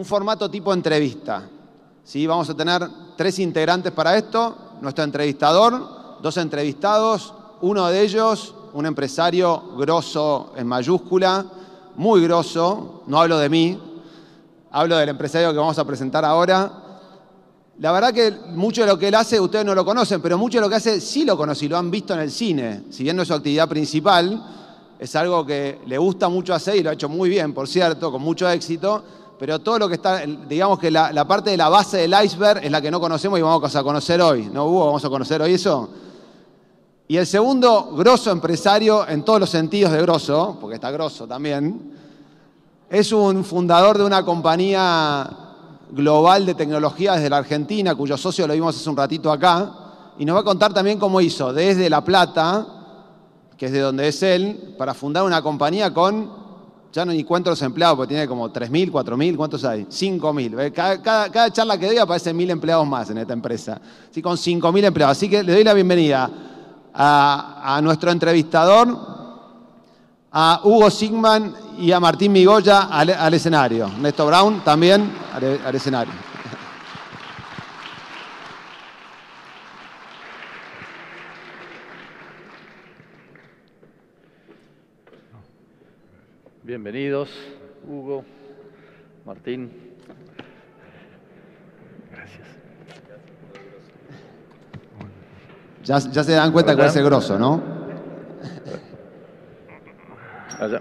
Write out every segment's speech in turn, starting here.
un formato tipo entrevista. ¿Sí? Vamos a tener 3 integrantes para esto, nuestro entrevistador, 2 entrevistados, uno de ellos, un empresario grosso en mayúscula, muy grosso, no hablo de mí, hablo del empresario que vamos a presentar ahora. La verdad que mucho de lo que él hace ustedes no lo conocen, pero mucho de lo que hace sí lo conocen y lo han visto en el cine. Si bien no es su actividad principal, es algo que le gusta mucho hacer y lo ha hecho muy bien, por cierto, con mucho éxito, pero todo lo que está, digamos que la parte de la base del iceberg es la que no conocemos y vamos a conocer hoy. ¿No, Hugo? ¿Vamos a conocer hoy eso? Y el segundo grosso empresario, en todos los sentidos de grosso, porque está grosso también, es un fundador de una compañía global de tecnología desde la Argentina, cuyo socio lo vimos hace un ratito acá, y nos va a contar también cómo hizo desde La Plata, que es de donde es él, para fundar una compañía con, ya no ni cuento los empleados, porque tiene como 3.000, 4.000, ¿cuántos hay? 5.000. Cada charla que doy aparecen 1.000 empleados más en esta empresa. Así con 5.000 empleados. Así que le doy la bienvenida a nuestro entrevistador, a Hugo Sigman y a Martín Migoya al escenario. Néstor Brown también al escenario. Bienvenidos, Hugo, Martín. Gracias. Ya se dan cuenta que va a ser grosso, ¿no? Allá.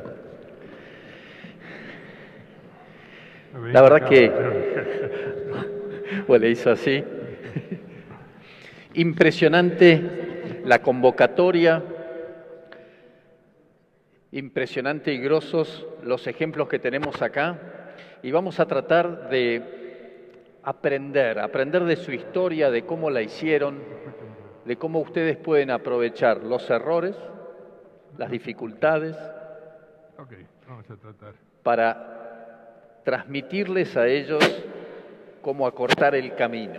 La verdad que, bueno, le hizo así. Impresionante la convocatoria, impresionante y grosos los ejemplos que tenemos acá, y vamos a tratar de aprender de su historia, de cómo la hicieron, de cómo ustedes pueden aprovechar los errores, las dificultades, vamos a tratar para transmitirles a ellos cómo acortar el camino.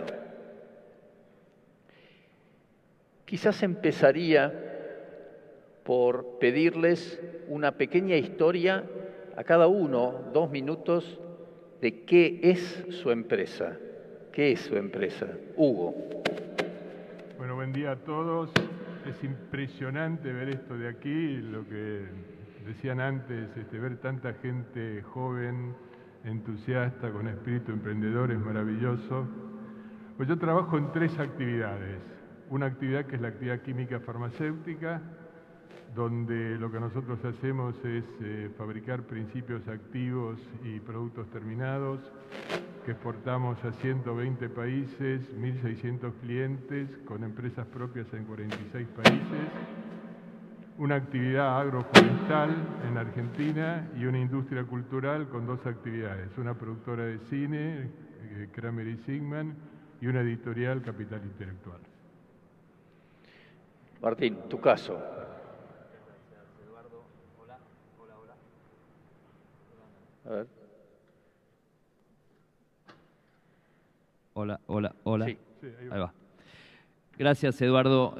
Quizás empezaría por pedirles una pequeña historia a cada uno, 2 minutos, de qué es su empresa. ¿Qué es su empresa? Hugo. Bueno, buen día a todos. Es impresionante ver esto de aquí, lo que decían antes, ver tanta gente joven, entusiasta, con espíritu emprendedor, es maravilloso. Pues yo trabajo en 3 actividades. Una actividad que es la actividad química farmacéutica, donde lo que nosotros hacemos es fabricar principios activos y productos terminados, que exportamos a 120 países, 1.600 clientes, con empresas propias en 46 países. Una actividad agroforestal en Argentina y una industria cultural con 2 actividades. Una productora de cine, Kramer y Sigman, y una editorial, Capital Intelectual. Martín, tu caso. A ver. Hola. Sí. Ahí va. Gracias, Eduardo.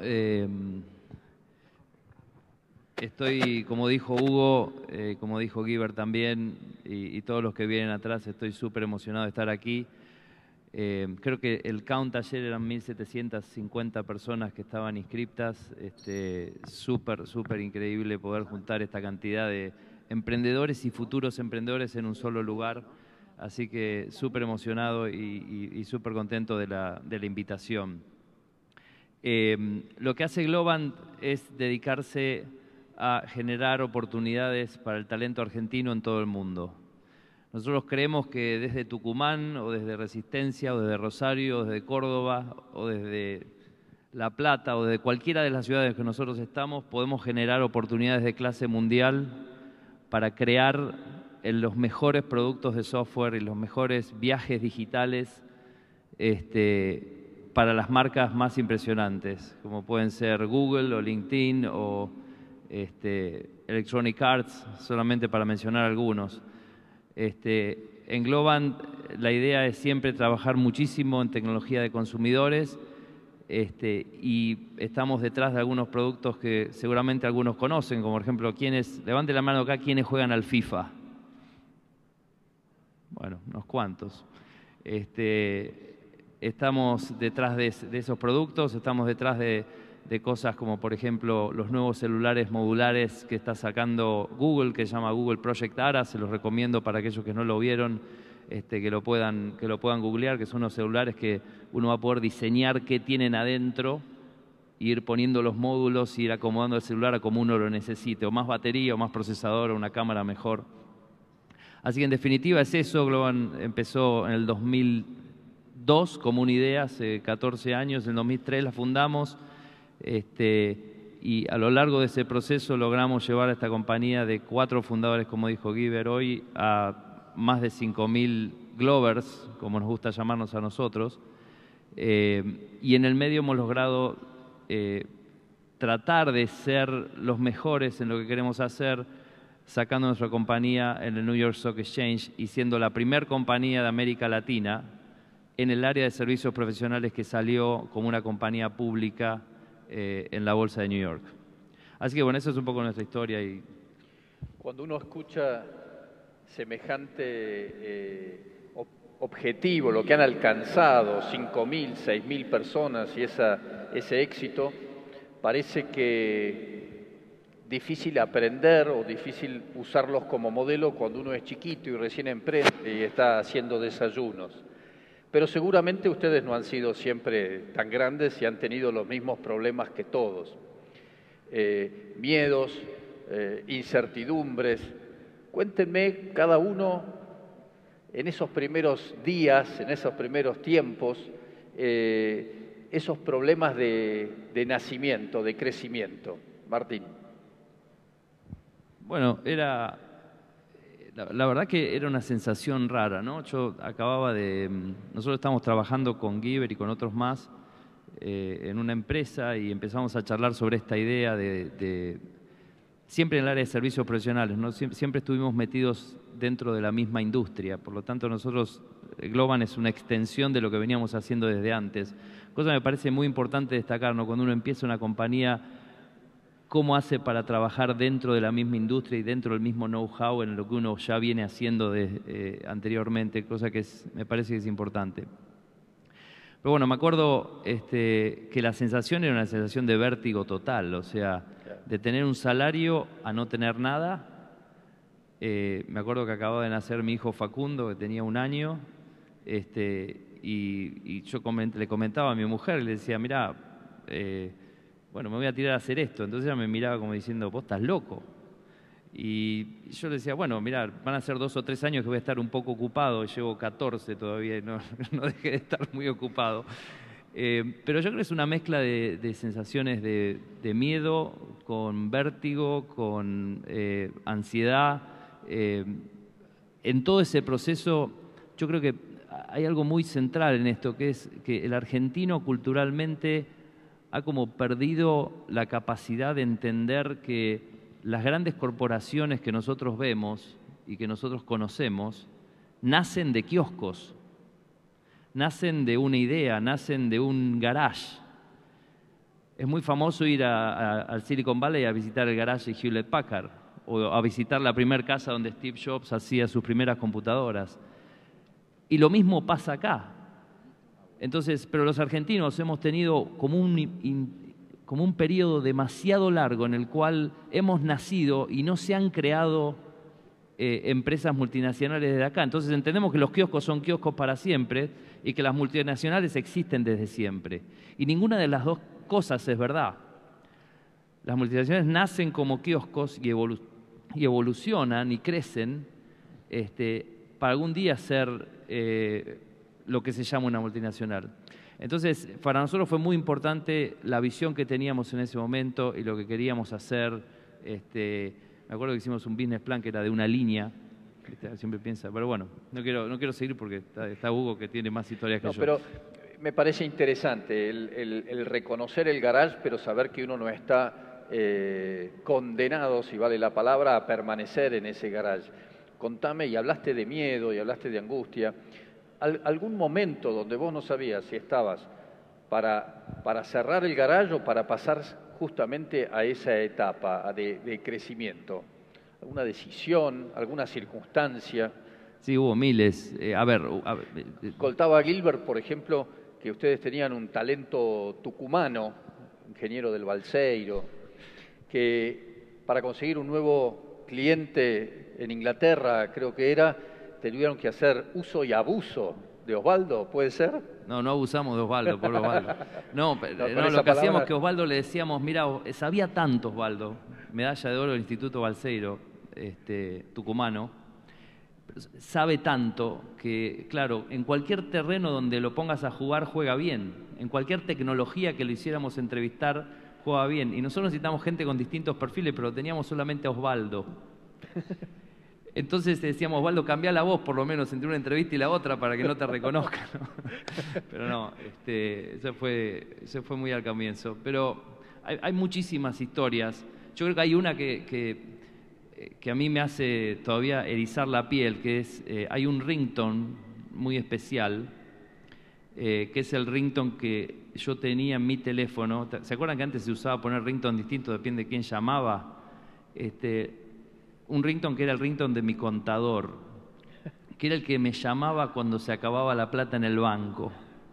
Estoy, como dijo Hugo, como dijo Guiber también, y todos los que vienen atrás, estoy súper emocionado de estar aquí. Creo que el count ayer eran 1.750 personas que estaban inscriptas. Súper increíble poder juntar esta cantidad de emprendedores y futuros emprendedores en un solo lugar. Así que súper emocionado y súper contento de la invitación. Lo que hace Globant es dedicarse a generar oportunidades para el talento argentino en todo el mundo. Nosotros creemos que desde Tucumán, o desde Resistencia, o desde Rosario, o desde Córdoba, o desde La Plata, o desde cualquiera de las ciudades que nosotros estamos, podemos generar oportunidades de clase mundial para crear los mejores productos de software y los mejores viajes digitales para las marcas más impresionantes, como pueden ser Google o LinkedIn o Electronic Arts, solamente para mencionar algunos. En Globant la idea es siempre trabajar muchísimo en tecnología de consumidores y estamos detrás de algunos productos que seguramente algunos conocen, como por ejemplo, levanten la mano acá, quienes juegan al FIFA. bueno, unos cuantos. Estamos detrás de esos productos, estamos detrás de cosas como, por ejemplo, los nuevos celulares modulares que está sacando Google, que se llama Google Project Ara. Se los recomiendo para aquellos que no lo vieron, que lo puedan googlear, que son unos celulares que uno va a poder diseñar qué tienen adentro, ir poniendo los módulos, ir acomodando el celular a como uno lo necesite, o más batería, o más procesador, o una cámara mejor. Así que en definitiva es eso. Globan empezó en el 2002 como una idea, hace 14 años, en el 2003 la fundamos, y a lo largo de ese proceso logramos llevar a esta compañía de 4 fundadores, como dijo Guiber hoy, a más de 5.000 Glovers, como nos gusta llamarnos a nosotros, y en el medio hemos logrado tratar de ser los mejores en lo que queremos hacer, sacando nuestra compañía en el New York Stock Exchange y siendo la primer compañía de América Latina en el área de servicios profesionales que salió como una compañía pública en la Bolsa de New York. Así que bueno, eso es un poco nuestra historia. Cuando uno escucha semejante objetivo, lo que han alcanzado, 5.000, 6.000 personas y ese éxito, parece que difícil aprender o difícil usarlos como modelo cuando uno es chiquito y recién emprende y está haciendo desayunos. Pero seguramente ustedes no han sido siempre tan grandes y han tenido los mismos problemas que todos. Miedos, incertidumbres. Cuéntenme cada uno en esos primeros días, en esos primeros tiempos, esos problemas de nacimiento, de crecimiento. Martín. Bueno, la verdad que era una sensación rara, ¿no? Nosotros estábamos trabajando con Guiber y con otros más en una empresa y empezamos a charlar sobre esta idea siempre en el área de servicios profesionales, ¿no? Siempre estuvimos metidos dentro de la misma industria, por lo tanto nosotros, Globan es una extensión de lo que veníamos haciendo desde antes. Cosa que me parece muy importante destacar, ¿no? Cuando uno empieza una compañía, cómo hace para trabajar dentro de la misma industria y dentro del mismo know-how en lo que uno ya viene haciendo anteriormente, cosa que me parece que es importante. Pero bueno, me acuerdo que la sensación era una sensación de vértigo total, o sea, de tener un salario a no tener nada. Me acuerdo que acababa de nacer mi hijo Facundo, que tenía 1 año, y yo le comentaba a mi mujer, le decía, mirá, bueno, me voy a tirar a hacer esto. Entonces ella me miraba como diciendo, vos estás loco. Y yo le decía, bueno, mirá, van a ser 2 o 3 años que voy a estar un poco ocupado, llevo 14 todavía y no dejé de estar muy ocupado. Pero yo creo que es una mezcla de sensaciones de miedo, con vértigo, con ansiedad. En todo ese proceso yo creo que hay algo muy central en esto, que es que el argentino culturalmente ha como perdido la capacidad de entender que las grandes corporaciones que nosotros vemos y que nosotros conocemos nacen de kioscos, nacen de una idea, nacen de un garage. Es muy famoso ir al Silicon Valley a visitar el garage de Hewlett Packard o a visitar la primera casa donde Steve Jobs hacía sus primeras computadoras. Y lo mismo pasa acá. Entonces, pero los argentinos hemos tenido como un periodo demasiado largo en el cual hemos nacido y no se han creado empresas multinacionales desde acá. Entonces entendemos que los kioscos son kioscos para siempre y que las multinacionales existen desde siempre. Y ninguna de las dos cosas es verdad. Las multinacionales nacen como kioscos y evolucionan y crecen para algún día ser lo que se llama una multinacional. Entonces, para nosotros fue muy importante la visión que teníamos en ese momento y lo que queríamos hacer. Me acuerdo que hicimos un business plan que era de una línea. Siempre piensa, pero bueno, no quiero seguir porque está Hugo que tiene más historias que yo. Pero me parece interesante el reconocer el garage, pero saber que uno no está condenado, si vale la palabra, a permanecer en ese garage. Contame, y hablaste de miedo y hablaste de angustia. ¿Algún momento donde vos no sabías si estabas para cerrar el garage o para pasar justamente a esa etapa de crecimiento? ¿Alguna decisión, alguna circunstancia Sí, hubo miles. Contaba Gilbert, por ejemplo, que ustedes tenían un talento tucumano, ingeniero del Balseiro, que para conseguir un nuevo cliente en Inglaterra, creo que era, tuvieron que hacer uso y abuso de Osvaldo, ¿puede ser? No, no abusamos de Osvaldo, por Osvaldo. No, lo que hacíamos es que Osvaldo le decíamos, mira, sabía tanto Osvaldo, medalla de oro del Instituto Balseiro, tucumano, sabe tanto que, claro, en cualquier terreno donde lo pongas a jugar, juega bien. En cualquier tecnología que lo hiciéramos entrevistar, juega bien. Y nosotros necesitamos gente con distintos perfiles, pero teníamos solamente a Osvaldo. Entonces decíamos, Osvaldo, cambia la voz por lo menos entre una entrevista y la otra para que no te reconozcan, ¿no? Pero no, eso fue muy al comienzo. Pero hay muchísimas historias. Yo creo que hay una que a mí me hace todavía erizar la piel, que es, hay un ringtone muy especial, que es el ringtone que yo tenía en mi teléfono. ¿Se acuerdan que antes se usaba poner ringtone distinto, depende de quién llamaba? Un ringtone que era el ringtone de mi contador, que era el que me llamaba cuando se acababa la plata en el banco.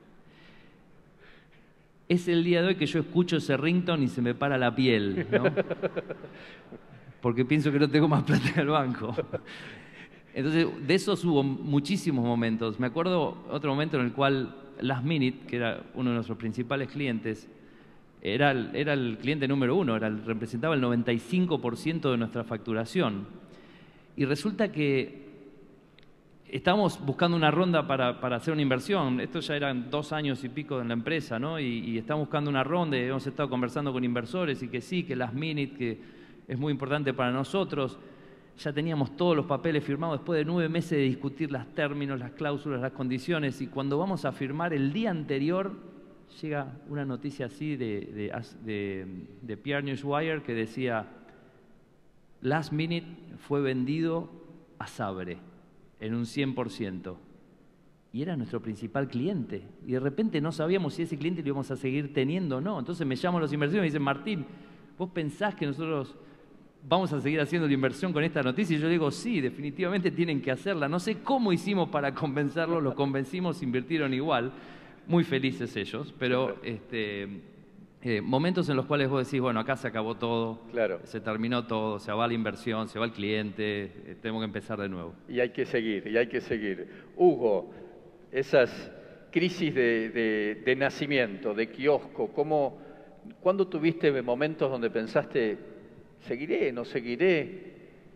Es el día de hoy que yo escucho ese ringtone y se me para la piel, ¿no? Porque pienso que no tengo más plata en el banco. Entonces, de esos hubo muchísimos momentos. Me acuerdo otro momento en el cual Last Minute, que era uno de nuestros principales clientes, era el cliente número uno, representaba el 95% de nuestra facturación. Y resulta que estábamos buscando una ronda para hacer una inversión. Esto ya eran 2 años y pico en la empresa, ¿no? Y estábamos buscando una ronda y hemos estado conversando con inversores y que sí, que Last Minute, que es muy importante para nosotros. Ya teníamos todos los papeles firmados después de 9 meses de discutir los términos, las cláusulas, las condiciones. Y cuando vamos a firmar el día anterior, llega una noticia así de PR Newswire que decía: Last Minute fue vendido a Sabre en un 100%. Y era nuestro principal cliente. Y de repente no sabíamos si ese cliente lo íbamos a seguir teniendo o no. Entonces me llaman los inversores y me dicen: Martín, ¿vos pensás que nosotros vamos a seguir haciendo la inversión con esta noticia? Y yo digo, sí, definitivamente tienen que hacerla. No sé cómo hicimos para convencerlos, los convencimos, invirtieron igual. Muy felices ellos, pero momentos en los cuales vos decís, bueno, acá se acabó todo, claro, se terminó todo, se va la inversión, se va el cliente, tenemos que empezar de nuevo. Y hay que seguir, y hay que seguir. Hugo, esas crisis de nacimiento, de kiosco, ¿cuándo tuviste momentos donde pensaste, seguiré, no seguiré?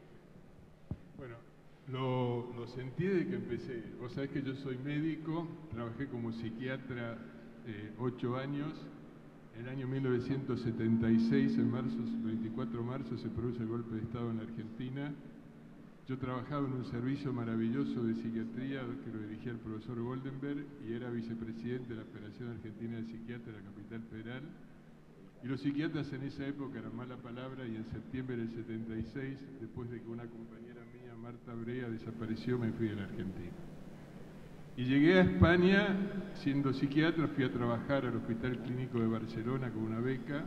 Lo sentí desde que empecé. Vos sabés que yo soy médico, trabajé como psiquiatra 8 años. En el año 1976, en marzo, 24 de marzo, se produce el golpe de Estado en la Argentina. Yo trabajaba en un servicio maravilloso de psiquiatría que lo dirigía el profesor Goldenberg y era vicepresidente de la Federación Argentina de Psiquiatras de la Capital Federal. Y los psiquiatras en esa época eran mala palabra, y en septiembre del 76, después de que una compañera mía, Marta Brea, desapareció, me fui a la Argentina. Y llegué a España siendo psiquiatra, fui a trabajar al Hospital Clínico de Barcelona con una beca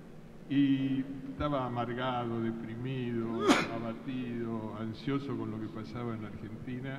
y estaba amargado, deprimido, abatido, ansioso con lo que pasaba en la Argentina.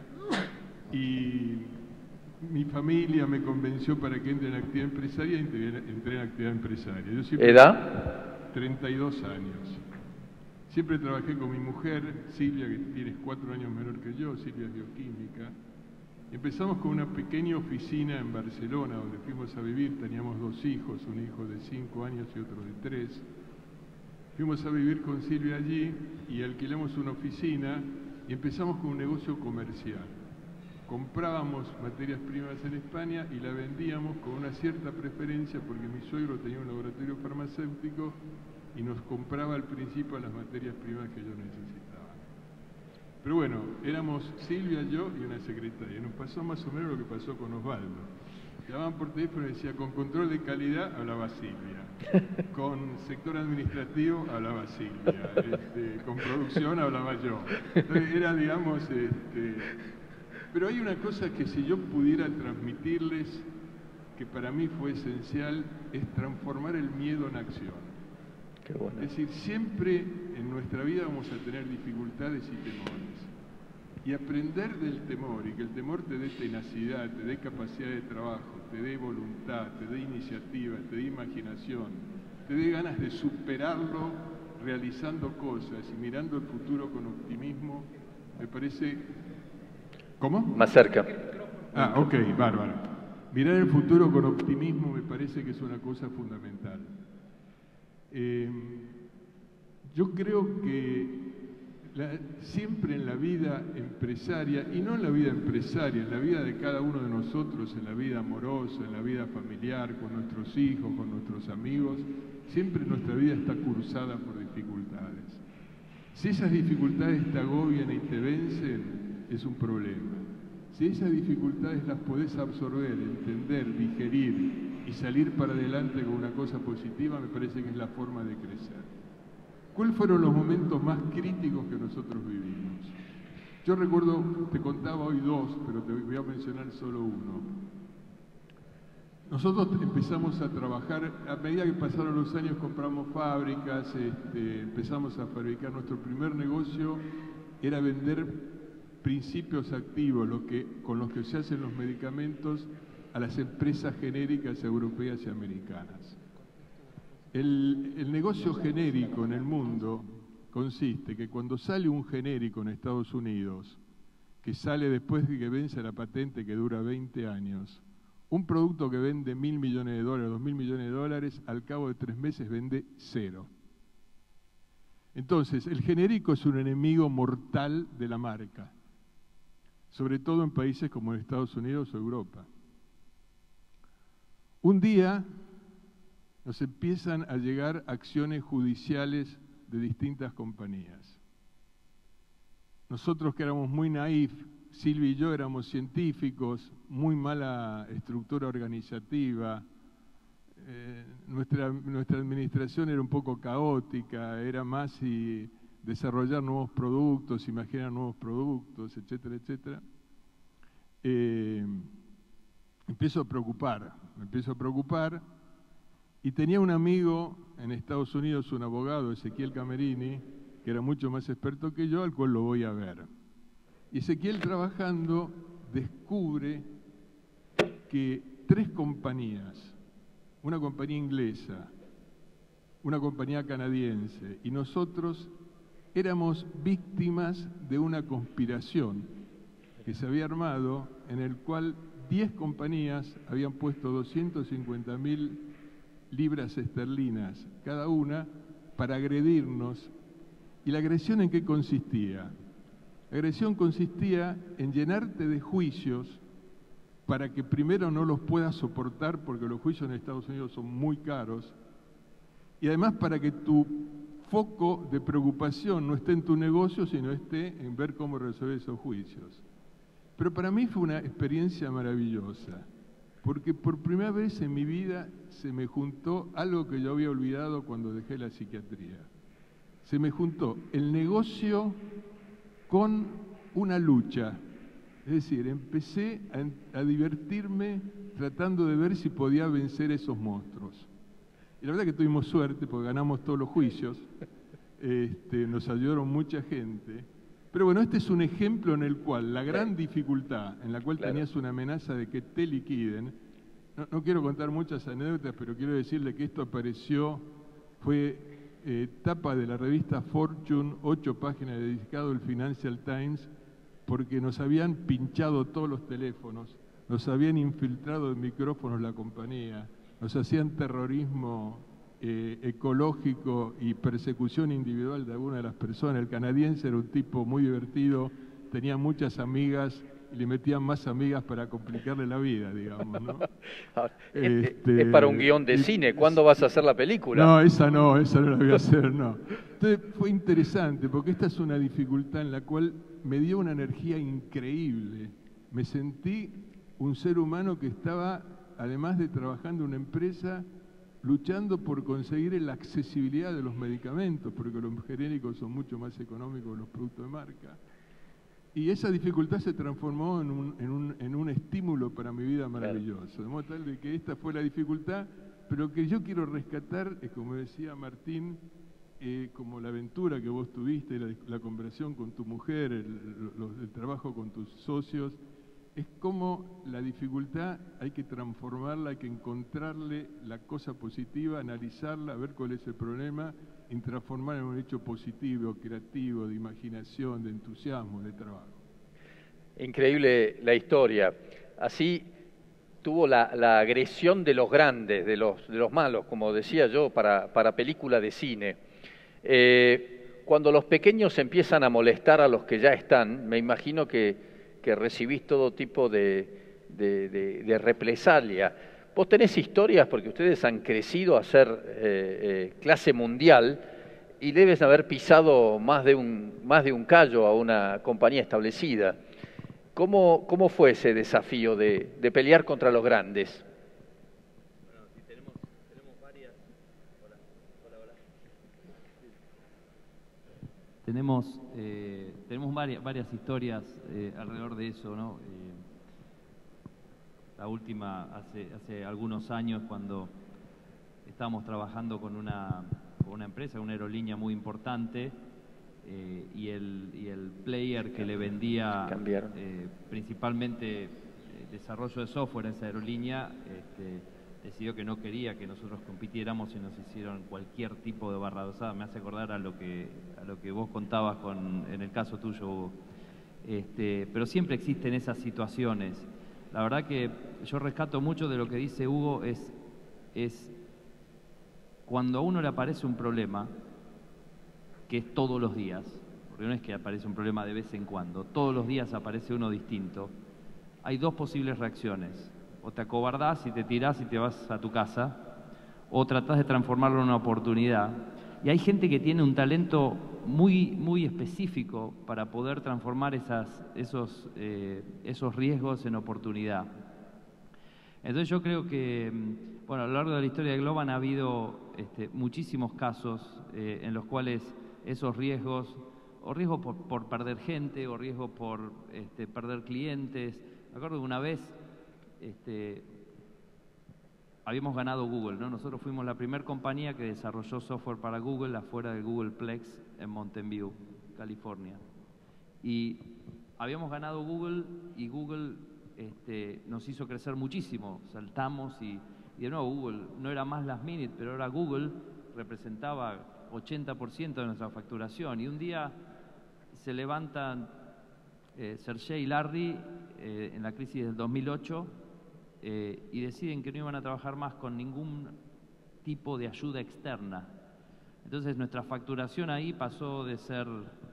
Y mi familia me convenció para que entre en actividad empresaria y entré en actividad empresaria. Yo siempre, ¿edad? 32 años. Siempre trabajé con mi mujer, Silvia, que tiene 4 años menor que yo. Silvia es bioquímica. Empezamos con una pequeña oficina en Barcelona, donde fuimos a vivir. Teníamos 2 hijos, un hijo de 5 años y otro de 3. Fuimos a vivir con Silvia allí y alquilamos una oficina y empezamos con un negocio comercial. Comprábamos materias primas en España y la vendíamos con una cierta preferencia porque mi suegro tenía un laboratorio farmacéutico y nos compraba al principio las materias primas que yo necesitaba. Pero bueno, éramos Silvia, yo y una secretaria. Nos pasó más o menos lo que pasó con Osvaldo. Llamaban por teléfono y decía, con control de calidad hablaba Silvia, con sector administrativo hablaba Silvia, con producción hablaba yo. Entonces era, digamos, pero hay una cosa que si yo pudiera transmitirles, que para mí fue esencial, es transformar el miedo en acción. Qué bueno. Es decir, siempre en nuestra vida vamos a tener dificultades y temores. y aprender del temor, y que el temor te dé tenacidad, te dé capacidad de trabajo, te dé voluntad, te dé iniciativa, te dé imaginación, te dé ganas de superarlo realizando cosas y mirando el futuro con optimismo, me parece... ¿Cómo? Más cerca. Ah, ok, bárbaro. Mirar el futuro con optimismo me parece que es una cosa fundamental. Yo creo que siempre en la vida empresaria, y no en la vida empresaria, en la vida de cada uno de nosotros, en la vida amorosa, en la vida familiar, con nuestros hijos, con nuestros amigos, siempre nuestra vida está cursada por dificultades. Si esas dificultades te agobian y te vencen, es un problema. Si esas dificultades las podés absorber, entender, digerir y salir para adelante con una cosa positiva, me parece que es la forma de crecer. ¿Cuáles fueron los momentos más críticos que nosotros vivimos? Yo recuerdo, te contaba hoy dos, pero te voy a mencionar solo uno. Nosotros empezamos a trabajar, a medida que pasaron los años compramos fábricas, empezamos a fabricar. Nuestro primer negocio era vender principios activos, con los que se hacen los medicamentos, a las empresas genéricas europeas y americanas. El negocio genérico en el mundo consiste que cuando sale un genérico en Estados Unidos, que sale después de que vence la patente que dura 20 años, un producto que vende $1.000 millones, $2.000 millones, al cabo de 3 meses vende 0. Entonces, el genérico es un enemigo mortal de la marca, sobre todo en países como Estados Unidos o Europa. Un día nos empiezan a llegar acciones judiciales de distintas compañías. Nosotros que éramos muy naif, Silvia y yo éramos científicos, muy mala estructura organizativa, nuestra administración era un poco caótica, era más desarrollar nuevos productos, imaginar nuevos productos, etcétera, etcétera. Me empiezo a preocupar, y tenía un amigo en Estados Unidos, un abogado, Ezequiel Camerini, que era mucho más experto que yo, al cual lo voy a ver. Y Ezequiel, trabajando, descubre que 3 compañías, una compañía inglesa, una compañía canadiense y nosotros, éramos víctimas de una conspiración que se había armado, en el cual 10 compañías habían puesto 250.000 libras esterlinas cada una para agredirnos. ¿Y la agresión en qué consistía? La agresión consistía en llenarte de juicios para que primero no los puedas soportar, porque los juicios en Estados Unidos son muy caros, y además para que tu foco de preocupación no esté en tu negocio, sino esté en ver cómo resolver esos juicios. Pero para mí fue una experiencia maravillosa, porque por primera vez en mi vida se me juntó algo que yo había olvidado cuando dejé la psiquiatría. Se me juntó el negocio con una lucha. Es decir, empecé a divertirme tratando de ver si podía vencer esos monstruos. Y la verdad que tuvimos suerte porque ganamos todos los juicios, nos ayudaron mucha gente. Pero bueno, este es un ejemplo en el cual la gran dificultad, en la cual tenías una amenaza de que te liquiden. No quiero contar muchas anécdotas, pero quiero decirle que esto apareció, fue tapa de la revista Fortune, 8 páginas dedicado al Financial Times, porque nos habían pinchado todos los teléfonos, nos habían infiltrado en micrófonos la compañía, nos hacían terrorismo ecológico y persecución individual de alguna de las personas. El canadiense era un tipo muy divertido, tenía muchas amigas y le metían más amigas para complicarle la vida, digamos, ¿no? Es para un guión de cine. ¿Cuándo vas a hacer la película? No, esa no la voy a hacer, no. Entonces fue interesante, porque esta es una dificultad en la cual me dio una energía increíble. Me sentí un ser humano que estaba, además de trabajando en una empresa, luchando por conseguir la accesibilidad de los medicamentos, porque los genéricos son mucho más económicos que los productos de marca. Y esa dificultad se transformó en un estímulo para mi vida maravilloso. De modo tal de que esta fue la dificultad, pero que yo quiero rescatar, es como decía Martín, como la aventura que vos tuviste, la conversión con tu mujer, el trabajo con tus socios, es como la dificultad hay que transformarla, hay que encontrarle la cosa positiva, analizarla, ver cuál es el problema y transformar en un hecho positivo, creativo, de imaginación, de entusiasmo, de trabajo. Increíble la historia. Así tuvo la agresión de los grandes, de los malos, como decía yo, para película de cine. Cuando los pequeños empiezan a molestar a los que ya están, me imagino que recibís todo tipo de represalia. Vos tenés historias porque ustedes han crecido a ser clase mundial y debes haber pisado más de un callo a una compañía establecida. ¿Cómo fue ese desafío de pelear contra los grandes? Bueno, sí, tenemos varias... Hola. Tenemos varias historias alrededor de eso, ¿no? La última hace algunos años, cuando estábamos trabajando con una empresa, una aerolínea muy importante, y el player que le vendía principalmente desarrollo de software a esa aerolínea decidió que no quería que nosotros compitiéramos y nos hicieron cualquier tipo de barrabasada. Me hace acordar a lo que vos contabas en el caso tuyo, Hugo. Pero siempre existen esas situaciones. La verdad que yo rescato mucho de lo que dice Hugo, es cuando a uno le aparece un problema, que es todos los días, porque no es que aparece un problema de vez en cuando, todos los días aparece uno distinto, hay dos posibles reacciones: o te acobardás y te tirás y te vas a tu casa, o tratás de transformarlo en una oportunidad. Y hay gente que tiene un talento muy específico para poder transformar esos riesgos en oportunidad. Entonces yo creo que, bueno, a lo largo de la historia de Globant ha habido muchísimos casos en los cuales esos riesgos, o riesgos por perder gente, o riesgos por perder clientes. Me acuerdo que una vez habíamos ganado Google, ¿no? Nosotros fuimos la primera compañía que desarrolló software para Google afuera del Googleplex en Mountain View, California. Y habíamos ganado Google y Google nos hizo crecer muchísimo. Saltamos y de nuevo Google no era más last minute, pero ahora Google representaba 80% de nuestra facturación. Y un día se levantan Sergey y Larry en la crisis del 2008 y deciden que no iban a trabajar más con ningún tipo de ayuda externa. Entonces nuestra facturación ahí pasó de ser,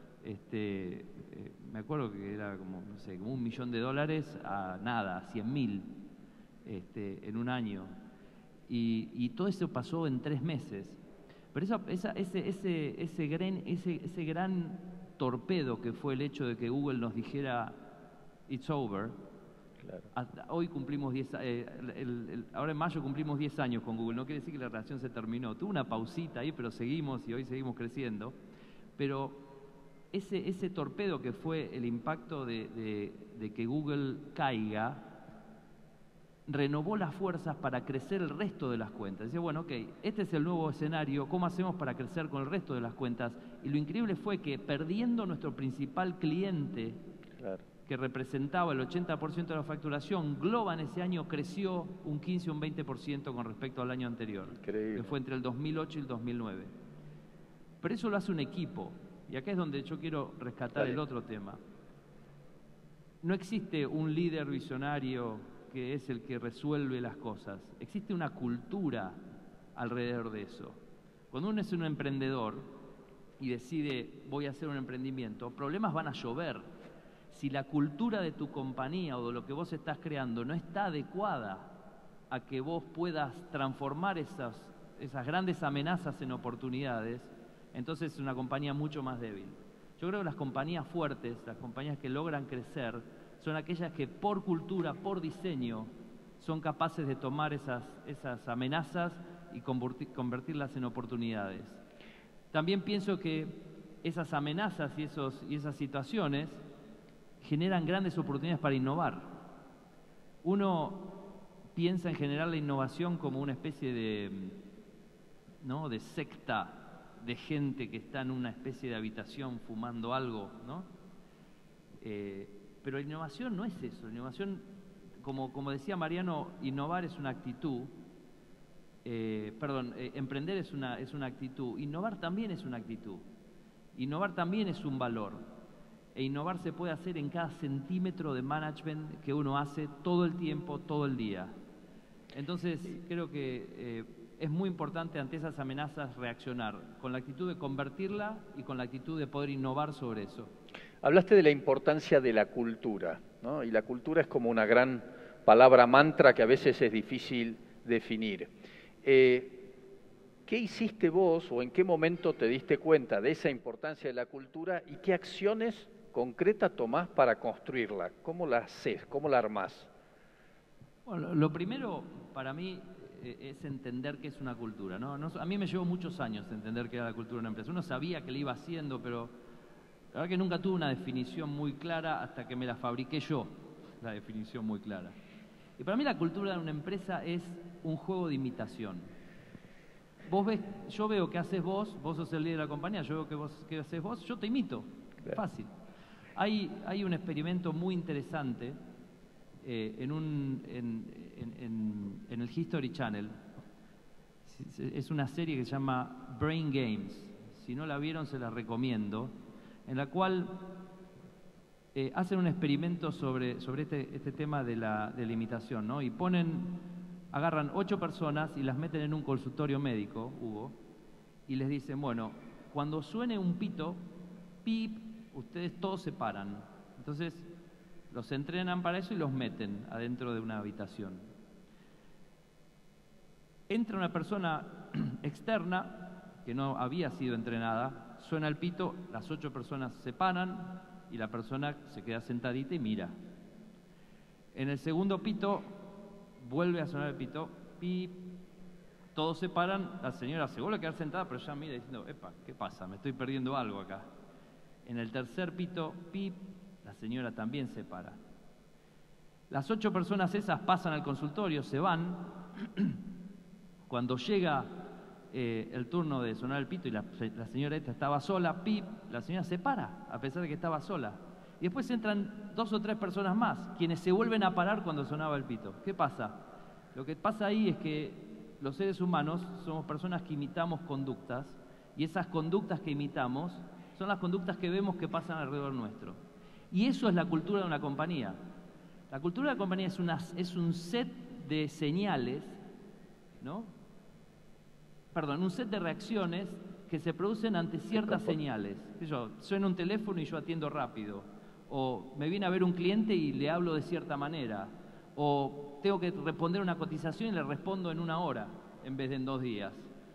me acuerdo que era como, no sé, como $1 millón a nada, a 100.000 en un año. Y todo eso pasó en 3 meses. Pero ese gran torpedo que fue el hecho de que Google nos dijera it's over. Claro. Hoy cumplimos ahora en mayo cumplimos 10 años con Google. No quiere decir que la relación se terminó. Tuvo una pausita ahí, pero seguimos y hoy seguimos creciendo. Pero ese torpedo que fue el impacto de que Google caiga, renovó las fuerzas para crecer el resto de las cuentas. Decía, bueno, ok, este es el nuevo escenario, ¿cómo hacemos para crecer con el resto de las cuentas? Y lo increíble fue que perdiendo nuestro principal cliente, claro, que representaba el 80% de la facturación, Globant ese año creció un 15 o un 20% con respecto al año anterior. Increíble. Que fue entre el 2008 y el 2009. Pero eso lo hace un equipo. Y acá es donde yo quiero rescatar el otro tema. No existe un líder visionario que es el que resuelve las cosas. Existe una cultura alrededor de eso. Cuando uno es un emprendedor y decide voy a hacer un emprendimiento, problemas van a llover. Si la cultura de tu compañía o de lo que vos estás creando no está adecuada a que vos puedas transformar esas grandes amenazas en oportunidades, entonces es una compañía mucho más débil. Yo creo que las compañías fuertes, las compañías que logran crecer, son aquellas que por cultura, por diseño, son capaces de tomar esas amenazas y convertirlas en oportunidades. También pienso que esas amenazas y esas situaciones generan grandes oportunidades para innovar. Uno piensa en generar la innovación como una especie de secta de gente que está en una especie de habitación fumando algo, ¿no? Pero innovación no es eso. Innovación, como decía Mariano, innovar es una actitud. Emprender es una actitud. Innovar también es una actitud. Innovar también es un valor. E innovar se puede hacer en cada centímetro de management que uno hace todo el tiempo, todo el día. Entonces, creo que es muy importante ante esas amenazas reaccionar con la actitud de convertirla y con la actitud de poder innovar sobre eso. Hablaste de la importancia de la cultura, ¿no? Y la cultura es como una gran palabra mantra que a veces es difícil definir. ¿Qué hiciste vos o en qué momento te diste cuenta de esa importancia de la cultura y qué acciones concretas tomás para construirla? ¿Cómo la haces? ¿Cómo la armás? Bueno, lo primero para mí es entender qué es una cultura, ¿no? A mí me llevó muchos años entender qué era la cultura de una empresa. Uno sabía que la iba haciendo, pero la verdad que nunca tuve una definición muy clara hasta que me la fabriqué yo, la definición muy clara. Y para mí la cultura de una empresa es un juego de imitación. Yo veo que haces vos sos el líder de la compañía, yo veo que haces vos, yo te imito. Claro. Fácil. Hay un experimento muy interesante en el History Channel. Es una serie que se llama Brain Games. Si no la vieron, se la recomiendo. En la cual hacen un experimento sobre este tema de la imitación, ¿no? Y agarran 8 personas y las meten en un consultorio médico, Hugo, y les dicen, bueno, cuando suene un pito, pip, ustedes todos se paran. Entonces, los entrenan para eso y los meten adentro de una habitación. Entra una persona externa que no había sido entrenada, suena el pito, las 8 personas se paran y la persona se queda sentadita y mira. En el segundo pito, vuelve a sonar el pito, pip, todos se paran, la señora se vuelve a quedar sentada, pero ya mira diciendo, epa, ¿qué pasa? Me estoy perdiendo algo acá. En el tercer pito, pip, la señora también se para. Las 8 personas esas pasan al consultorio, se van. Cuando llega el turno de sonar el pito y la señora esta estaba sola, pip, la señora se para, a pesar de que estaba sola. Y después entran 2 o 3 personas más, quienes se vuelven a parar cuando sonaba el pito. ¿Qué pasa? Lo que pasa ahí es que los seres humanos somos personas que imitamos conductas, y esas conductas que imitamos son las conductas que vemos que pasan alrededor nuestro. Y eso es la cultura de una compañía. La cultura de la compañía es un set de señales, ¿no? Perdón, un set de reacciones que se producen ante ciertas señales. Suena un teléfono y yo atiendo rápido. O me viene a ver un cliente y le hablo de cierta manera. O tengo que responder una cotización y le respondo en 1 hora en vez de en 2 días.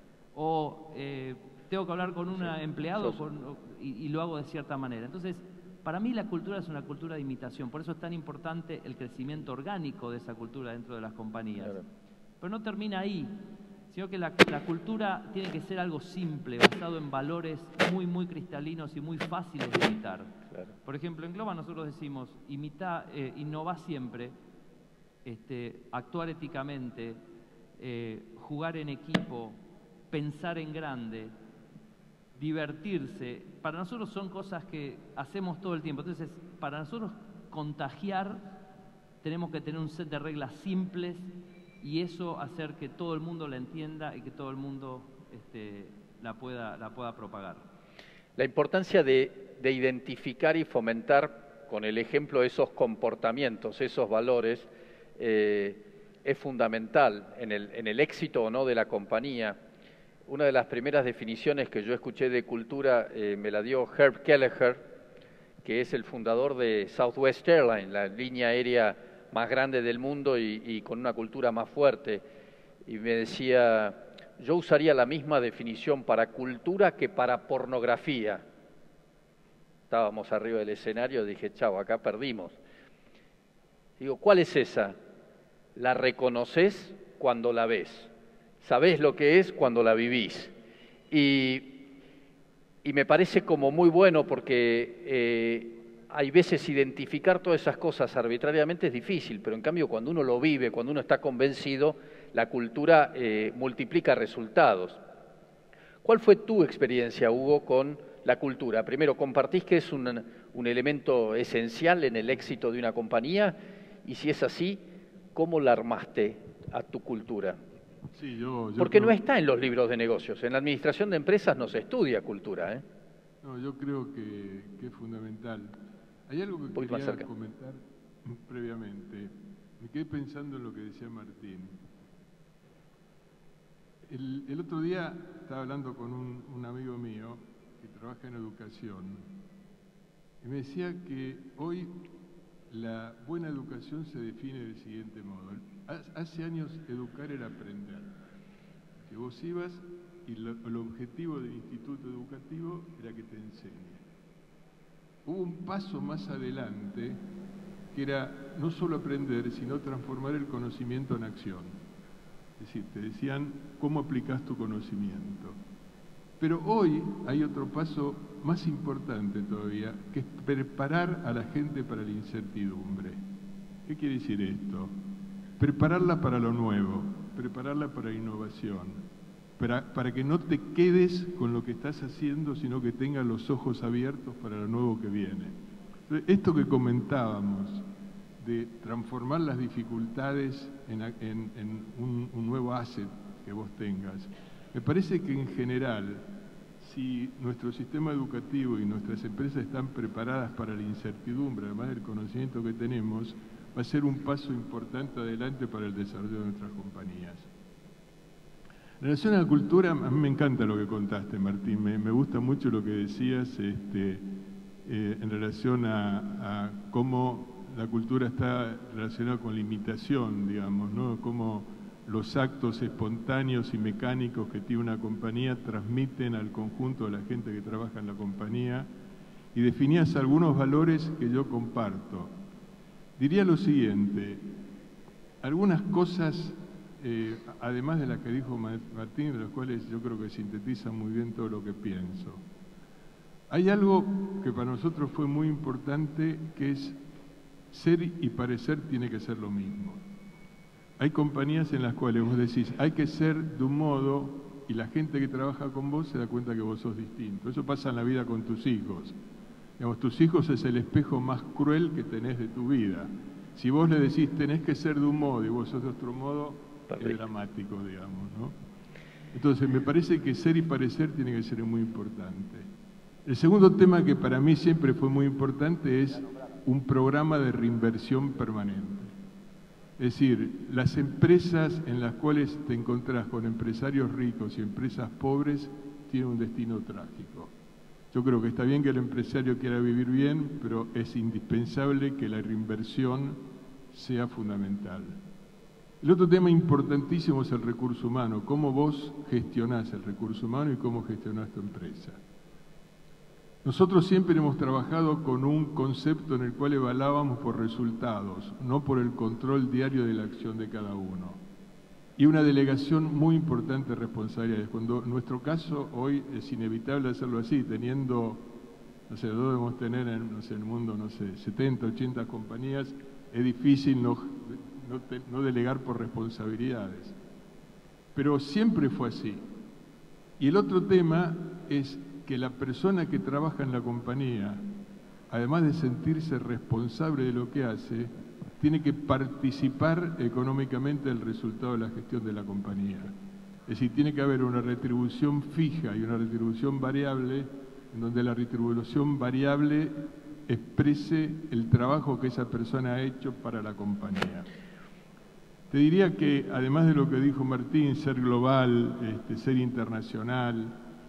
O tengo que hablar con un empleado y lo hago de cierta manera. Entonces, para mí la cultura es una cultura de imitación. Por eso es tan importante el crecimiento orgánico de esa cultura dentro de las compañías. Claro. Pero no termina ahí, sino que la cultura tiene que ser algo simple, basado en valores muy, muy cristalinos y muy fáciles de imitar. Claro. Por ejemplo, en Global nosotros decimos, innovar siempre, actuar éticamente, jugar en equipo, pensar en grande, divertirse. Para nosotros son cosas que hacemos todo el tiempo. Entonces, para nosotros contagiar, tenemos que tener un set de reglas simples y eso hacer que todo el mundo la entienda y que todo el mundo la pueda propagar. La importancia de identificar y fomentar con el ejemplo esos comportamientos, esos valores, es fundamental en el éxito o no de la compañía. Una de las primeras definiciones que yo escuché de cultura me la dio Herb Kelleher, que es el fundador de Southwest Airlines, la línea aérea más grande del mundo y con una cultura más fuerte. Y me decía, yo usaría la misma definición para cultura que para pornografía. Estábamos arriba del escenario, dije, chao, acá perdimos. Digo, ¿cuál es esa? La reconoces cuando la ves. Sabés lo que es cuando la vivís. Y me parece como muy bueno porque hay veces identificar todas esas cosas arbitrariamente es difícil, pero en cambio cuando uno lo vive, cuando uno está convencido, la cultura multiplica resultados. ¿Cuál fue tu experiencia, Hugo, con la cultura? Primero, ¿compartís que es un elemento esencial en el éxito de una compañía? Y si es así, ¿cómo la armaste a tu cultura? Sí, Porque no está en los libros de negocios. En la administración de empresas no se estudia cultura, ¿eh? No, yo creo que es fundamental. Hay algo que quería comentar previamente. Me quedé pensando en lo que decía Martín. El otro día estaba hablando con un amigo mío que trabaja en educación y me decía que hoy la buena educación se define del siguiente modo. Hace años educar era aprender. Que vos ibas y el objetivo del instituto educativo era que te enseñe. Hubo un paso más adelante que era no solo aprender, sino transformar el conocimiento en acción. Es decir, te decían cómo aplicás tu conocimiento. Pero hoy hay otro paso más importante todavía, que es preparar a la gente para la incertidumbre. ¿Qué quiere decir esto? Prepararla para lo nuevo, prepararla para la innovación, para que no te quedes con lo que estás haciendo, sino que tengas los ojos abiertos para lo nuevo que viene. Entonces, esto que comentábamos, de transformar las dificultades en un nuevo asset que vos tengas, me parece que en general, si nuestro sistema educativo y nuestras empresas están preparadas para la incertidumbre, además del conocimiento que tenemos, va a ser un paso importante adelante para el desarrollo de nuestras compañías. En relación a la cultura, a mí me encanta lo que contaste, Martín. Me gusta mucho lo que decías en relación a cómo la cultura está relacionada con la imitación, digamos, ¿no? Cómo los actos espontáneos y mecánicos que tiene una compañía transmiten al conjunto de la gente que trabaja en la compañía, y definías algunos valores que yo comparto. Diría lo siguiente: algunas cosas, además de las que dijo Martín, de las cuales yo creo que sintetiza muy bien todo lo que pienso. Hay algo que para nosotros fue muy importante, que es ser y parecer tiene que ser lo mismo. Hay compañías en las cuales vos decís, hay que ser de un modo, y la gente que trabaja con vos se da cuenta que vos sos distinto. Eso pasa en la vida con tus hijos. Digamos, tus hijos es el espejo más cruel que tenés de tu vida. Si vos le decís, tenés que ser de un modo y vos sos de otro modo, es dramático, digamos, ¿no? Entonces, me parece que ser y parecer tiene que ser muy importante. El segundo tema que para mí siempre fue muy importante es un programa de reinversión permanente. Es decir, las empresas en las cuales te encontrás con empresarios ricos y empresas pobres tienen un destino trágico. Yo creo que está bien que el empresario quiera vivir bien, pero es indispensable que la reinversión sea fundamental. El otro tema importantísimo es el recurso humano, cómo vos gestionás el recurso humano y cómo gestionás tu empresa. Nosotros siempre hemos trabajado con un concepto en el cual evaluábamos por resultados, no por el control diario de la acción de cada uno. Y una delegación muy importante de responsabilidades. Cuando en nuestro caso hoy es inevitable hacerlo así, teniendo, no sé, debemos tener en el mundo, 70, 80 compañías, es difícil no delegar por responsabilidades. Pero siempre fue así. Y el otro tema es que la persona que trabaja en la compañía, además de sentirse responsable de lo que hace, tiene que participar económicamente del resultado de la gestión de la compañía. Es decir, tiene que haber una retribución fija y una retribución variable, en donde la retribución variable exprese el trabajo que esa persona ha hecho para la compañía. Te diría que, además de lo que dijo Martín, ser global, ser internacional,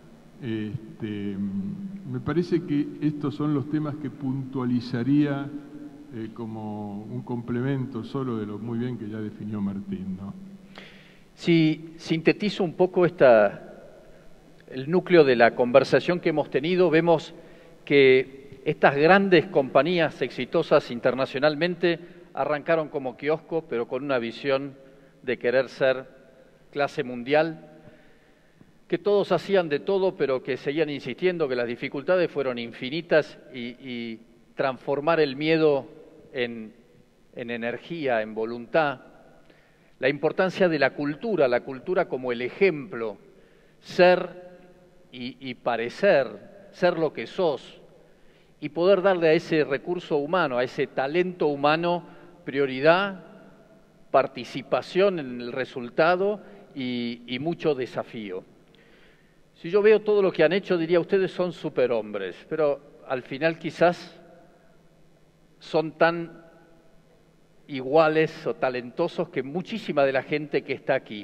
me parece que estos son los temas que puntualizaría como un complemento solo de lo muy bien que ya definió Martín, ¿no? Si sintetizo un poco el núcleo de la conversación que hemos tenido, vemos que estas grandes compañías exitosas internacionalmente arrancaron como kiosco, pero con una visión de querer ser clase mundial, que todos hacían de todo, pero que seguían insistiendo, que las dificultades fueron infinitas y transformar el miedo en energía, en voluntad. La importancia de la cultura como el ejemplo, ser y parecer, ser lo que sos, y poder darle a ese recurso humano, a ese talento humano, prioridad, participación en el resultado y mucho desafío. Si yo veo todo lo que han hecho, diría, ustedes son superhombres, pero al final quizás son tan iguales o talentosos que muchísima de la gente que está aquí.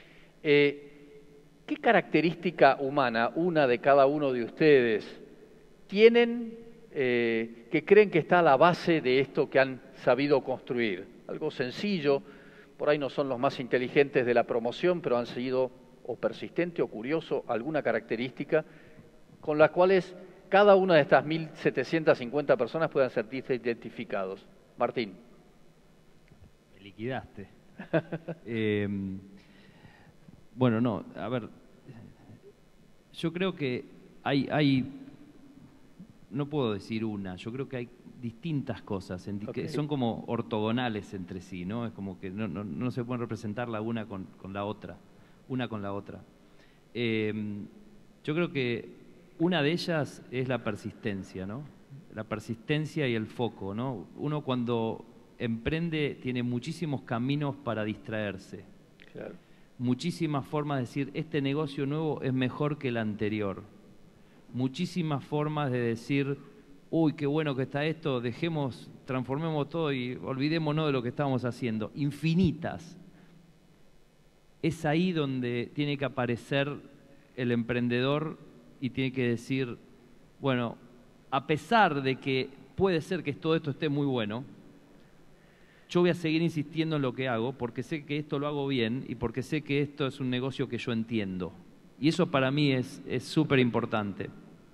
¿Qué característica humana, una de cada uno de ustedes, tienen que creen que está a la base de esto que han sabido construir? Algo sencillo, por ahí no son los más inteligentes de la promoción, pero han sido o persistente o curioso, alguna característica con las cuales cada una de estas 1.750 personas puedan sentirse identificados. Martín. Me liquidaste. Bueno, no, a ver, yo creo que no puedo decir una, yo creo que hay distintas cosas que son como ortogonales entre sí, ¿no? Es como que no se pueden representar la una con la otra, una con la otra. Yo creo que una de ellas es la persistencia, ¿no? La persistencia y el foco, ¿no? Uno cuando emprende tiene muchísimos caminos para distraerse. Claro. Muchísimas formas de decir, este negocio nuevo es mejor que el anterior. Muchísimas formas de decir, uy, qué bueno que está esto, transformemos todo y olvidémonos de lo que estábamos haciendo. Infinitas. Es ahí donde tiene que aparecer el emprendedor y tiene que decir, bueno, a pesar de que puede ser que todo esto esté muy bueno, yo voy a seguir insistiendo en lo que hago porque sé que esto lo hago bien y porque sé que esto es un negocio que yo entiendo. Y eso para mí es súper importante.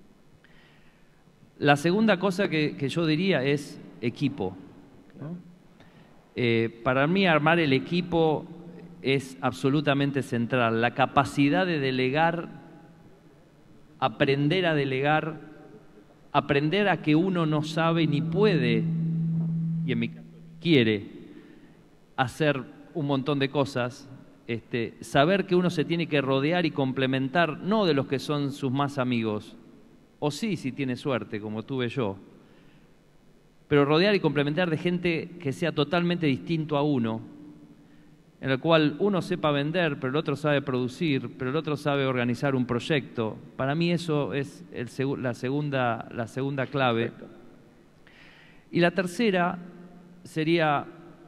La segunda cosa que yo diría es equipo, ¿no? Para mí armar el equipo es absolutamente central. La capacidad de delegar, aprender a delegar, aprender a que uno no sabe ni puede, y en mi caso quiere, hacer un montón de cosas, saber que uno se tiene que rodear y complementar, no de los que son sus más amigos, o sí, si tiene suerte, como tuve yo, pero rodear y complementar de gente que sea totalmente distinto a uno, en el cual uno sepa vender, pero el otro sabe producir, pero el otro sabe organizar un proyecto. Para mí eso es la segunda clave. Perfecto. Y la tercera sería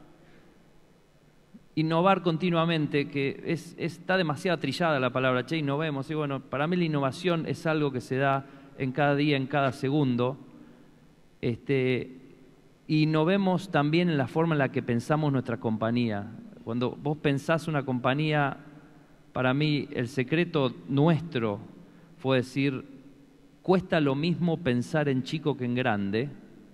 innovar continuamente, que está demasiado trillada la palabra, innovemos. Y bueno, para mí la innovación es algo que se da en cada día, en cada segundo. Innovemos también en la forma en la que pensamos nuestra compañía. Cuando vos pensás una compañía, para mí el secreto nuestro fue decir, cuesta lo mismo pensar en chico que en grande,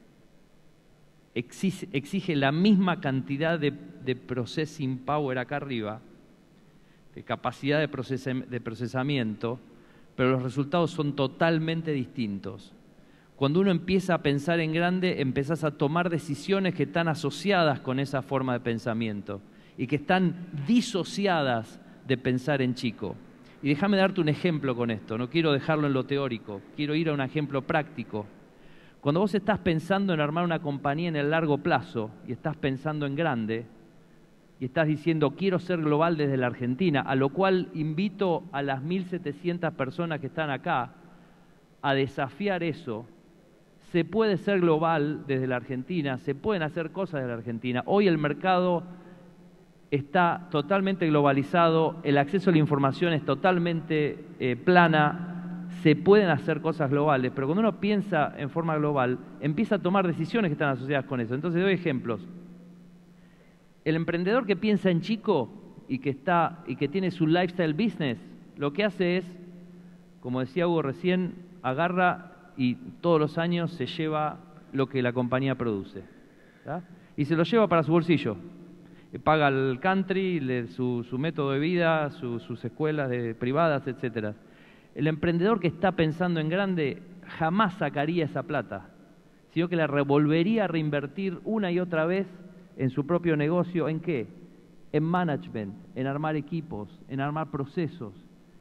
exige la misma cantidad de processing power acá arriba, de capacidad de procesamiento, pero los resultados son totalmente distintos. Cuando uno empieza a pensar en grande, empezás a tomar decisiones que están asociadas con esa forma de pensamiento y que están disociadas de pensar en chico. Y déjame darte un ejemplo con esto, no quiero dejarlo en lo teórico, quiero ir a un ejemplo práctico. Cuando vos estás pensando en armar una compañía en el largo plazo y estás pensando en grande y estás diciendo quiero ser global desde la Argentina, a lo cual invito a las 1.700 personas que están acá a desafiar eso. Se puede ser global desde la Argentina, se pueden hacer cosas desde la Argentina. Hoy el mercado está totalmente globalizado, el acceso a la información es totalmente plana, se pueden hacer cosas globales, pero cuando uno piensa en forma global, empieza a tomar decisiones que están asociadas con eso. Entonces doy ejemplos. El emprendedor que piensa en chico y que tiene su lifestyle business, lo que hace es, como decía Hugo recién, agarra y todos los años se lleva lo que la compañía produce, ¿tá? Y se lo lleva para su bolsillo. Paga el country, su método de vida, sus escuelas privadas, etcétera. El emprendedor que está pensando en grande jamás sacaría esa plata, sino que la volvería a reinvertir una y otra vez en su propio negocio. ¿En qué? En management, en armar equipos, en armar procesos,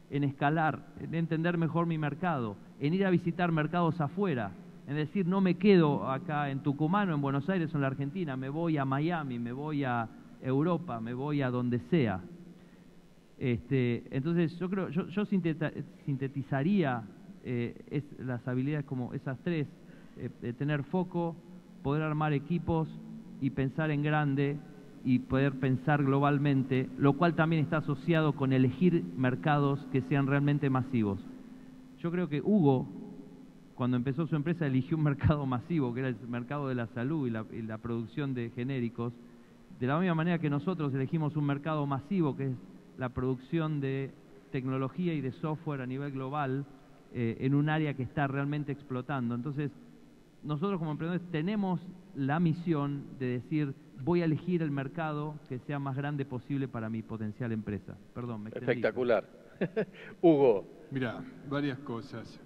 en escalar, en entender mejor mi mercado, en ir a visitar mercados afuera, en decir, no me quedo acá en Tucumán o en Buenos Aires o en la Argentina, me voy a Miami, me voy a Europa, me voy a donde sea. Entonces yo sintetizaría las habilidades como esas tres, tener foco, poder armar equipos y pensar en grande y poder pensar globalmente, lo cual también está asociado con elegir mercados que sean realmente masivos. Yo creo que Hugo, cuando empezó su empresa, eligió un mercado masivo, que era el mercado de la salud y la producción de genéricos, de la misma manera que nosotros elegimos un mercado masivo, que es la producción de tecnología y de software a nivel global, en un área que está realmente explotando. Entonces, nosotros como emprendedores tenemos la misión de decir, voy a elegir el mercado que sea más grande posible para mi potencial empresa. Perdón, me extendí. Espectacular. Hugo. Mira, varias cosas.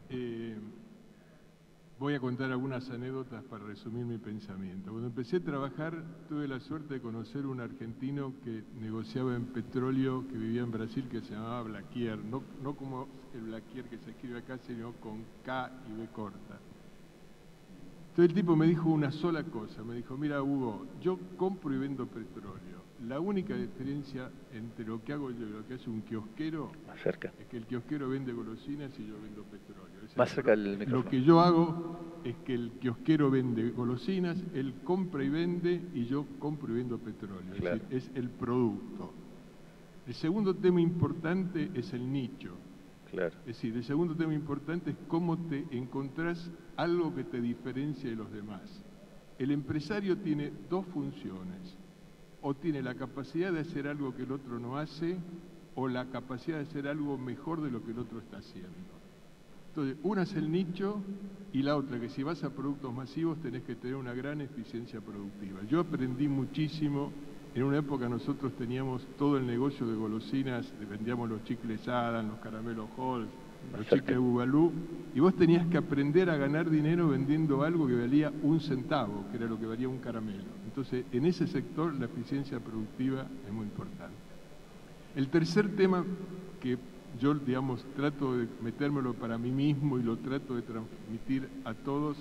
Voy a contar algunas anécdotas para resumir mi pensamiento. Cuando empecé a trabajar, tuve la suerte de conocer un argentino que negociaba en petróleo, que vivía en Brasil, que se llamaba Blaquier. No como el Blaquier que se escribe acá, sino con K y B corta. Entonces el tipo me dijo una sola cosa, me dijo, mira Hugo, yo compro y vendo petróleo. La única diferencia entre lo que hago yo y lo que hace un kiosquero es que el kiosquero vende golosinas y yo vendo petróleo. Más cerca del micrófono. Lo que yo hago es que el kiosquero vende golosinas, él compra y vende y yo compro y vendo petróleo. Claro. Es decir, es el producto. El segundo tema importante es el nicho. Claro. Es decir, el segundo tema importante es cómo te encontrás algo que te diferencie de los demás. El empresario tiene dos funciones. O tiene la capacidad de hacer algo que el otro no hace, o la capacidad de hacer algo mejor de lo que el otro está haciendo. Entonces, una es el nicho y la otra, que si vas a productos masivos tenés que tener una gran eficiencia productiva. Yo aprendí muchísimo. En una época nosotros teníamos todo el negocio de golosinas, vendíamos los chicles Adam, los caramelos Halls, los chicles Bubalú, y vos tenías que aprender a ganar dinero vendiendo algo que valía 1 centavo, que era lo que valía un caramelo. Entonces, en ese sector la eficiencia productiva es muy importante. El tercer tema que yo, digamos, trato de metérmelo para mí mismo y lo trato de transmitir a todos,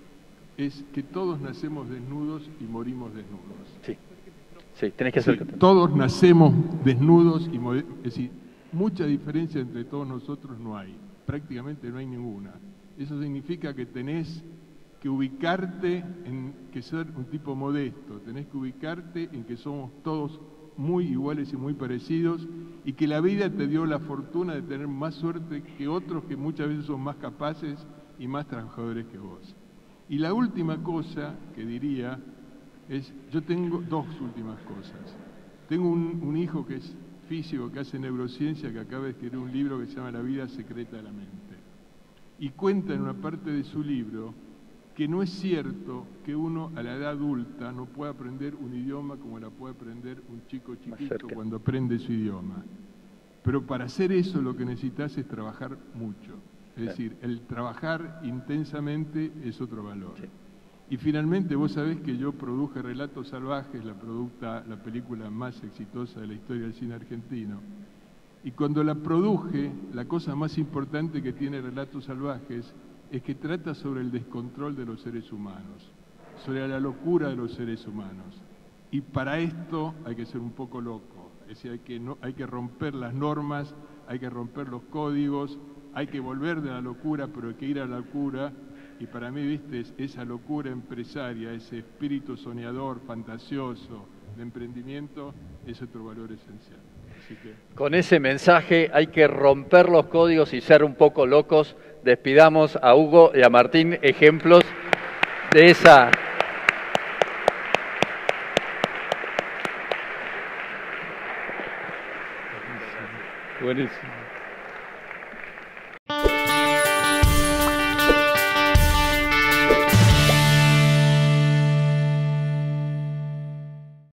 es que todos nacemos desnudos y morimos desnudos. Sí. Sí, tenés que hacer. Sí, todos nacemos desnudos y es decir, mucha diferencia entre todos nosotros no hay, prácticamente no hay ninguna. Eso significa que tenés que ubicarte en que ser un tipo modesto, tenés que ubicarte en que somos todos muy iguales y muy parecidos y que la vida te dio la fortuna de tener más suerte que otros que muchas veces son más capaces y más trabajadores que vos. Y la última cosa que diría yo tengo dos últimas cosas. Tengo un hijo que es físico, que hace neurociencia, que acaba de escribir un libro que se llama La vida secreta de la mente. Y cuenta en una parte de su libro que no es cierto que uno a la edad adulta no pueda aprender un idioma como la puede aprender un chico chiquito cuando aprende su idioma. Pero para hacer eso lo que necesitas es trabajar mucho. Es decir, el trabajar intensamente es otro valor. Sí. Y finalmente, vos sabés que yo produje Relatos Salvajes, la película más exitosa de la historia del cine argentino. Y cuando la produje, la cosa más importante que tiene Relatos Salvajes es que trata sobre el descontrol de los seres humanos, sobre la locura de los seres humanos. Y para esto hay que ser un poco loco, es decir, hay que romper las normas, hay que romper los códigos, hay que volver de la locura, pero hay que ir a la locura. Y para mí, viste, esa locura empresaria, ese espíritu soñador, fantasioso de emprendimiento, es otro valor esencial. Así que... Con ese mensaje hay que romper los códigos y ser un poco locos. Despidamos a Hugo y a Martín, ejemplos de esa... Buenísimo.